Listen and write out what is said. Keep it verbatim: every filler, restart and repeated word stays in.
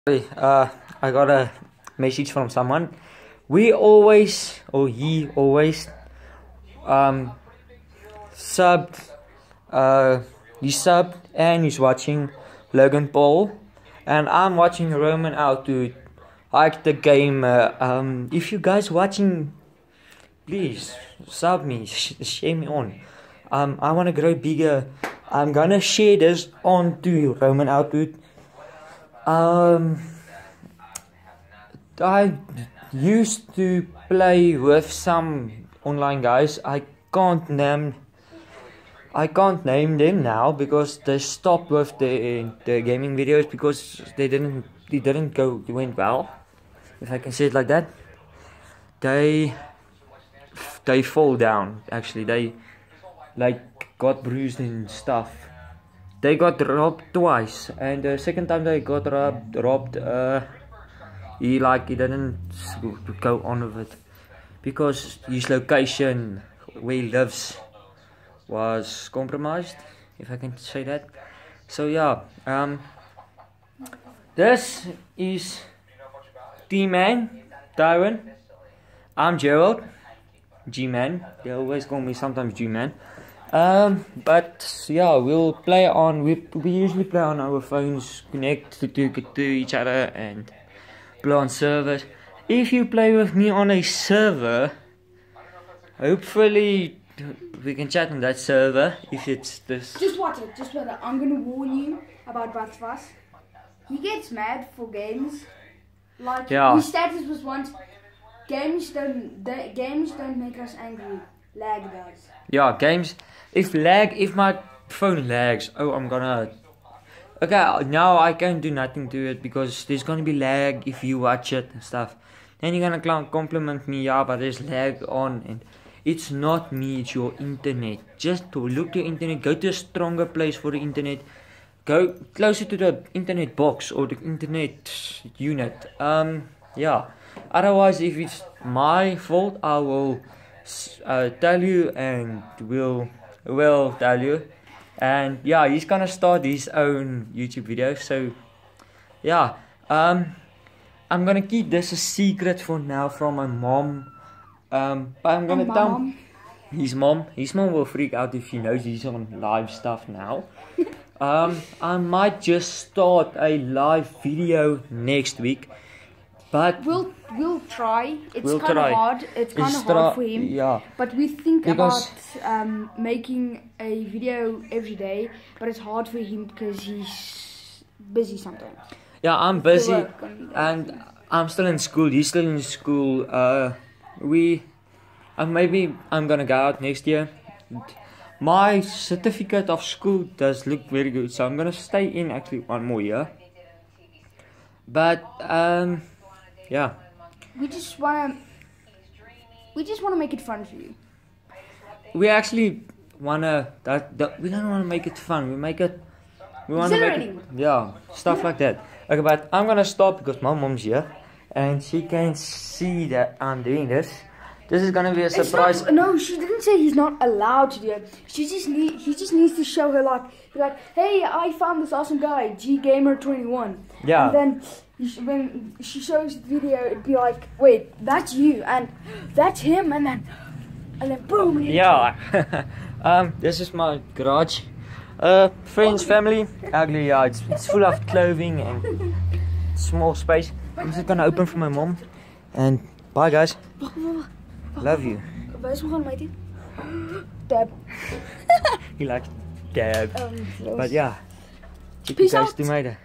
Uh, I got a message from someone. We always, or he always, um, subbed, uh, he subbed and he's watching Logan Paul, and I'm watching Roman out to like the game. Uh, um, if you guys watching, please sub me, sh share me on. Um, I want to grow bigger. I'm gonna share this on to Roman Outwood. Um, I used to play with some online guys. I can't name. I can't name them now because they stopped with the the gaming videos because they didn't they didn't go went well, if I can say it like that. They they fall down. Actually, they like got bruised and stuff. They got robbed twice, and the second time they got robbed, robbed uh, he like he didn't go on with it because his location where he lives was compromised, if I can say that. So yeah, um, this is T-Man, Tyrone. I'm Gerald, G-Man. They always call me sometimes G-Man. Um, but yeah, we'll play on. We we usually play on our phones, connect to, to to each other, and play on servers. If you play with me on a server, hopefully we can chat on that server. If it's this. Just watch it. Just watch it. I'm gonna warn you about Batsvas. He gets mad for games. Like yeah. His status was once: games don't the, games don't make us angry. Lag does. Yeah, games. If lag, if my phone lags, oh, I'm gonna. Okay, now I can't do nothing to it because there's gonna be lag if you watch it and stuff. Then you're gonna compliment me, yeah, but there's lag on, and it's not me, it's your internet. Just to look your internet, go to a stronger place for the internet. Go closer to the internet box or the internet unit. Um, yeah. Otherwise, if it's my fault, I will uh, tell you and will will tell you. And yeah, he's gonna start his own YouTube video. So yeah, um, I'm gonna keep this a secret for now from my mom. Um, but I'm gonna and tell mom. his mom. His mom will freak out if he knows he's on live stuff now. um, I might just start a live video next week. But we'll we'll try. It's we'll kind of hard. It's kind of hard for him. Yeah. But we think because about um, making a video every day. But it's hard for him because he's busy sometimes. Yeah, I'm busy, and I'm still in school. He's still in school. Uh, we, uh, maybe I'm gonna go out next year. My certificate of school does look very good, so I'm gonna stay in actually one more year. But um. Yeah. We just wanna. We just wanna make it fun for you. We actually wanna that, that we don't wanna make it fun. We make it. We wanna make it. Yeah, stuff yeah. like that. Okay, but I'm gonna stop because my mom's here, and she can see that I'm doing this. This is gonna be a surprise. Not, no, she didn't say he's not allowed to do it. She just need. He just needs to show her like, like, hey, I found this awesome guy, G Gamer twenty-one. Yeah. And then. When she shows the video, it'd be like, wait, that's you, and that's him, and then, and then boom. Yeah. um, this is my garage. Uh, friends, family. Ugly, yeah. It's, it's full of clothing and small space. I'm just gonna open for my mom. And bye, guys. Love you. Dab. He likes dab. Um, but yeah. Peace guys out. to later.